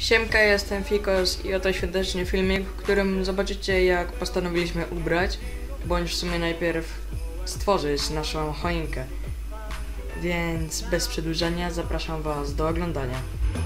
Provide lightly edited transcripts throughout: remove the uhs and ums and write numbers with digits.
Siemka, jestem Fikos i oto świąteczny filmik, w którym zobaczycie, jak postanowiliśmy ubrać, bądź w sumie najpierw stworzyć naszą choinkę. Więc bez przedłużenia zapraszam Was do oglądania.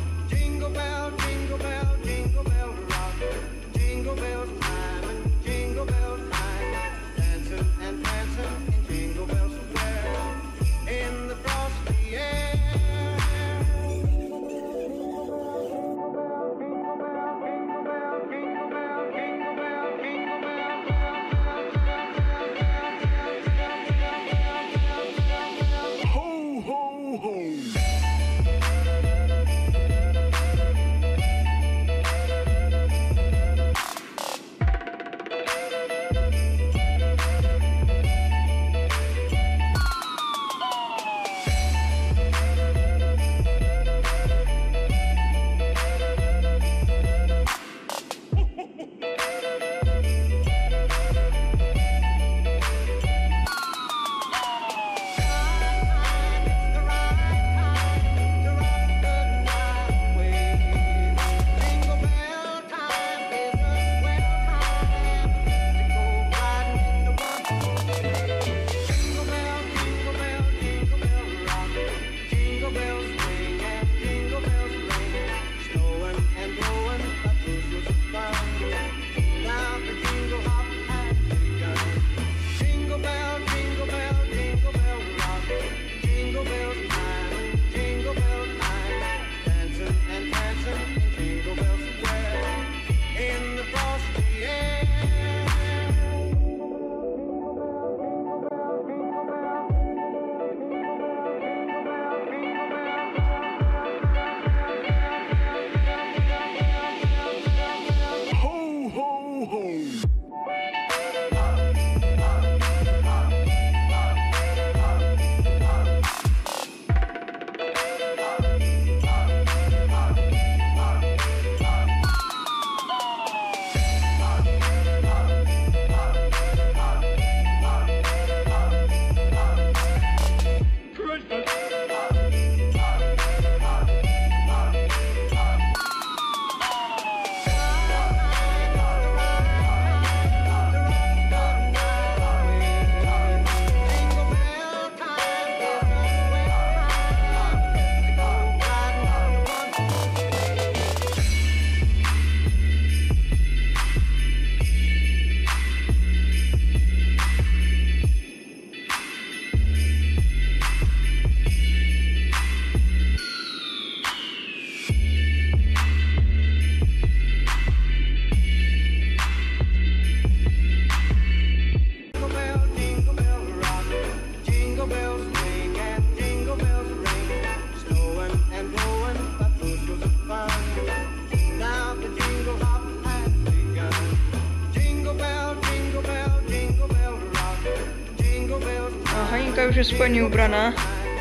Choinka już jest w pełni ubrana.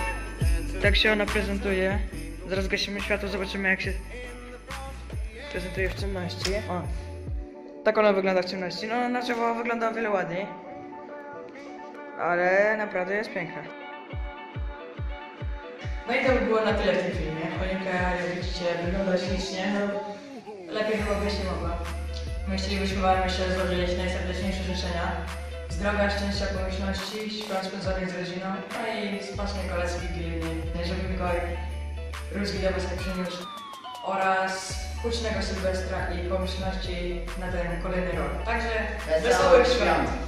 Tak się ona prezentuje. Zaraz gasimy światło, zobaczymy, jak się prezentuje w ciemności. O. Tak ona wygląda w ciemności. No, na drzewo wygląda o wiele ładniej. Ale naprawdę jest piękna. No i to by było na tyle w tym filmie. Choinka, jak widzicie, wygląda ślicznie. Lepiej chyba być nie mogła. My chcielibyśmy Wam jeszcze złożyć najserdeczniejsze życzenia. Zdrowia, szczęścia, pomyślności, świąt spędzonych z rodziną, no i smacznej kolacji wigilijnej, żeby Mikołaj rózgi do Was nie przyniósł, oraz hucznego Sylwestra i pomyślności na ten kolejny rok. Także wesołych świąt!